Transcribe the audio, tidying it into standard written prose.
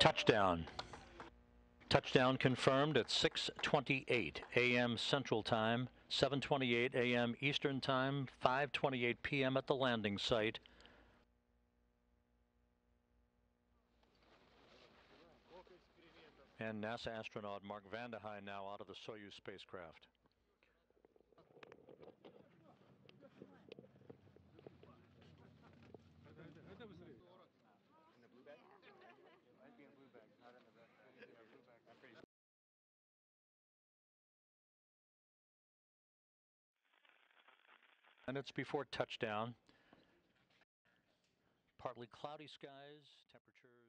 Touchdown. Touchdown confirmed at 6:28 a.m. Central Time, 7:28 a.m. Eastern Time, 5:28 p.m. at the landing site. And NASA astronaut Mark Vande Hei now out of the Soyuz spacecraft. Minutes before touchdown. Partly cloudy skies, temperatures